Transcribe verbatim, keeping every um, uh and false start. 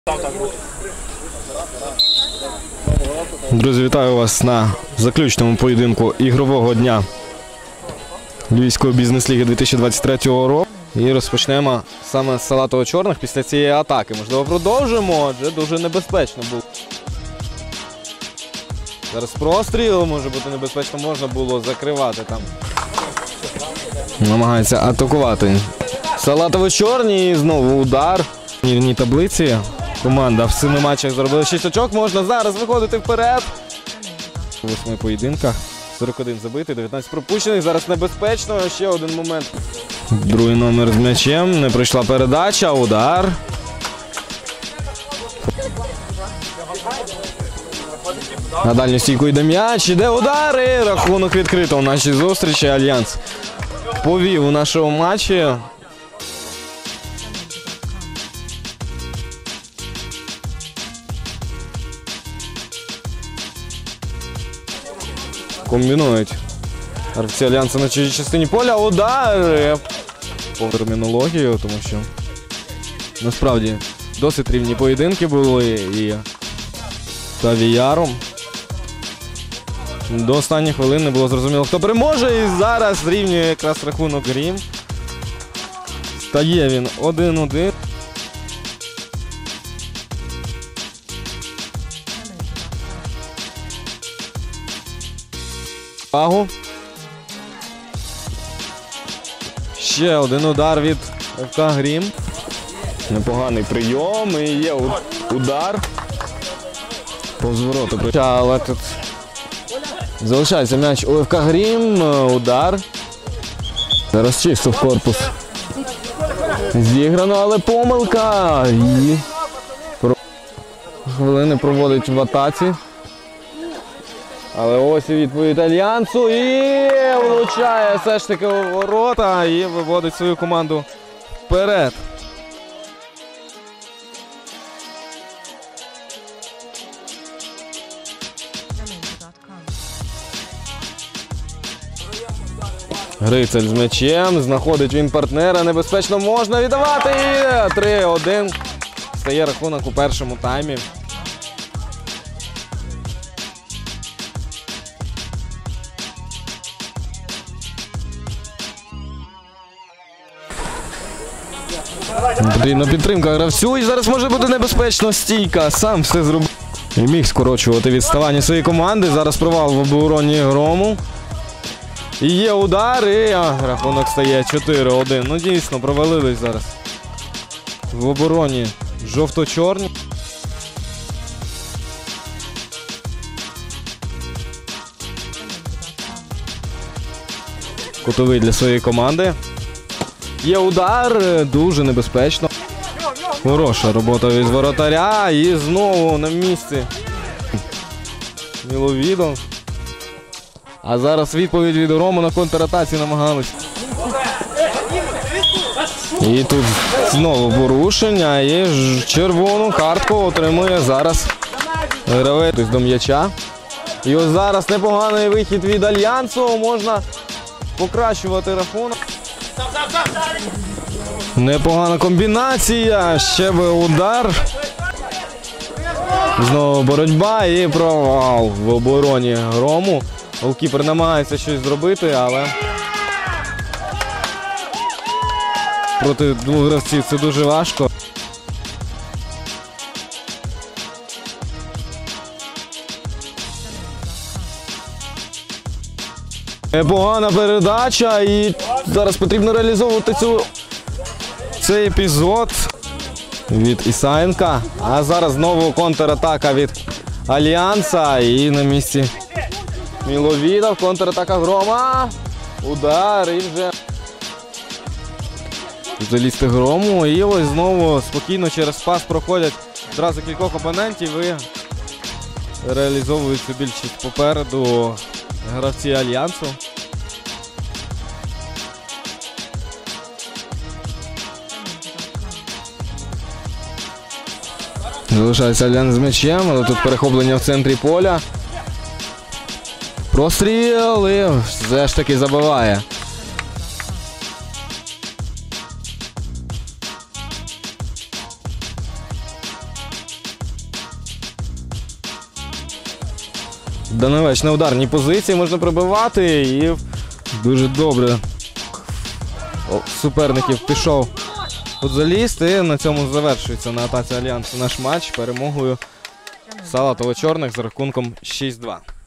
Друзі, вітаю вас на заключному поєдинку ігрового дня Львівської бізнес-ліги дві тисячі двадцять третього року. І розпочнемо саме з салатово-чорних після цієї атаки. Можливо, продовжимо, адже дуже небезпечно було. Зараз простріл, може бути небезпечно, можна було закривати там. Намагається атакувати салатово-чорні, і знову удар. В турнірній таблиці команда в семи матчах заробила шість очок, можна зараз виходити вперед. У восьми поєдинках сорок один забитий, дев'ятнадцять пропущених, зараз небезпечно, ще один момент. Другий номер з м'ячем, не прийшла передача, удар. На дальню стійку йде м'яч, іде удар і рахунок відкрито у нашій зустрічі. Альянс повів у нашому матчі. Комбінують гравці Альянсу на чужій частині поля. Удар! По термінологію, тому що насправді досить рівні поєдинки були і та Віяром. До останніх хвилин не було зрозуміло, хто переможе. І зараз зрівнює якраз рахунок Грім. Стає він один-один. Увагу. Ще один удар від ФК Грім. Непоганий прийом і є удар. Повз ворота. Але тут залишається м'яч у ФК Грім. Удар. Зараз чисто в корпус. Зіграно, але помилка. І хвилини проводить в атаці. Але ось і відповідь Альянсу. І влучає все ж таки у ворота і виводить свою команду вперед. Грицель з м'ячем, знаходить він партнера, небезпечно можна віддавати. І три один стає рахунок у першому таймі. Потрібна підтримка гравцю і зараз може бути небезпечно. Стійка, сам все зробив. І міг скорочувати відставання своєї команди. Зараз провал в обороні Грому. І є удар, і рахунок стає чотири один. Ну дійсно, провалились зараз в обороні жовто-чорні. Кутовий для своєї команди. Є удар, дуже небезпечно. Хороша робота від воротаря і знову на місці Міловідов. А зараз відповідь від Грому на контратаці намагались. І тут знову порушення і червону картку отримує зараз гравець до м'яча. І ось зараз непоганий вихід від Альянсу, можна покращувати рахунок. Непогана комбінація, ще би удар. Знову боротьба і провал в обороні Грому. Голкіпер намагається щось зробити, але проти двох гравців це дуже важко. Непогана передача і зараз потрібно реалізовувати цю, цей епізод від Ісаєнка. А зараз знову контратака від Альянса і на місці Міловідов. Контратака Грома. Удар і вже залізти Грому. І ось знову спокійно через пас проходять одразу кількох опонентів і реалізовують цю більшість попереду гравці Альянсу. Залишається Альянс з м'ячем, але тут перехоплення в центрі поля. Простріл і все ж таки забиває. Данилевич на ударній позиції можна пробивати і дуже добре. О, суперників пішов футзаліст, і на цьому завершується на атаці Альянсу наш матч перемогою салатово-чорних з рахунком шість два.